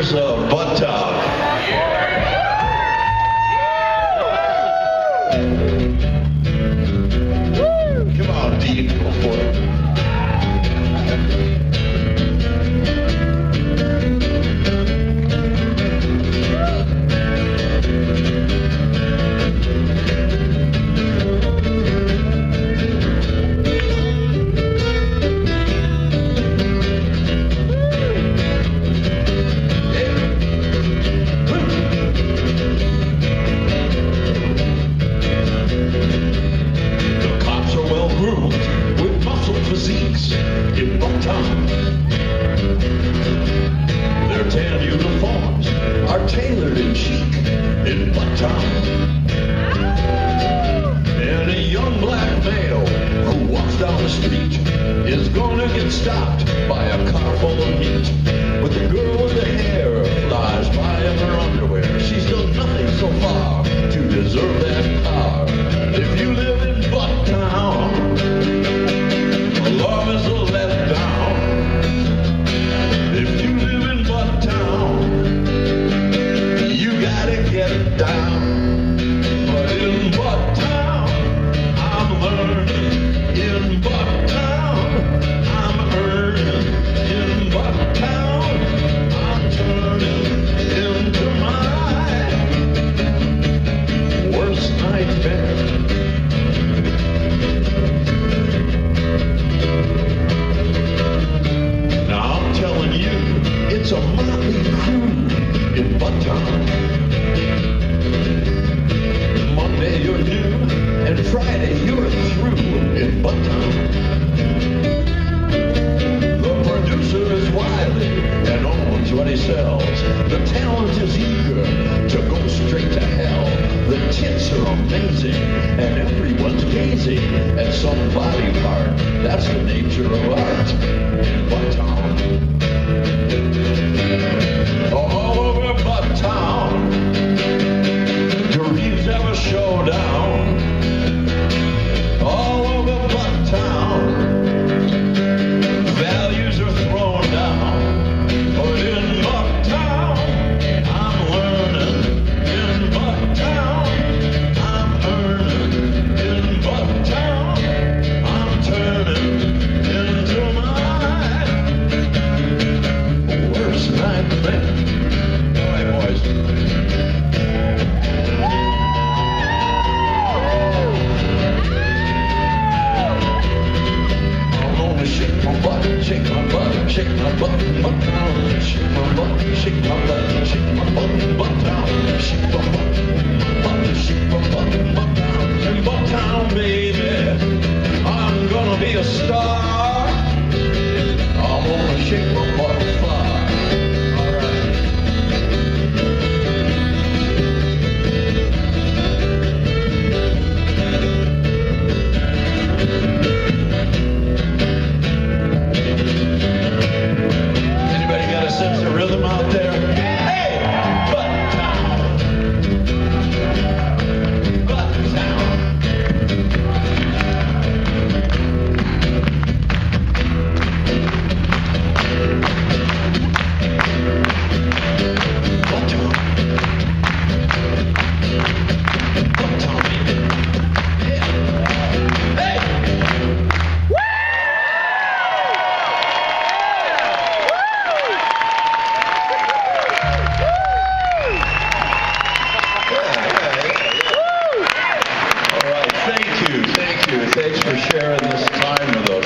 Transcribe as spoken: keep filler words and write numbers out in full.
years of butt talk. Come on, Dean, go for it. In Bucktown, their tan uniforms are tailored and chic in Bucktown. And a young black male who walks down the street is gonna get stopped by a car full of heat. But the girl with the hair flies by in her underwear. She's done nothing so far to deserve that car. If you live in Bucktown, love is a letdown. If you live in Bucktown, you gotta get it down. But in Bucktown, I'm learning. In Bucktown, I'm earning. In Bucktown, I'm turning into my worst nightmare. It's a motley crew in Bucktown. Monday you're new, and Friday you're through in Bucktown. The producer is wily and owns what he sells. The talent is eager to go straight to hell. The tits are amazing, and everyone's gazing at some body part. That's the nature of art in Bucktown. All over Bucktown, dreams have a showdown. All over Bucktown, values are thrown down. But in Bucktown, I'm learning. In Bucktown, I'm earning. In Bucktown, I'm turning into my worst nightmare. All right, boys. I'm gonna shake my butt, shake my butt, shake my butt, Bucktown. Shake my butt, shake my butt, shake my butt, Bucktown. Shake my butt, butt, shake my butt, Bucktown. In Bucktown, baby, I'm gonna be a star. I'm gonna shake my butt far. All right. Anybody got a sense of rhythm out there? Hey, Bucktown, Bucktown. Thanks for sharing this time with us.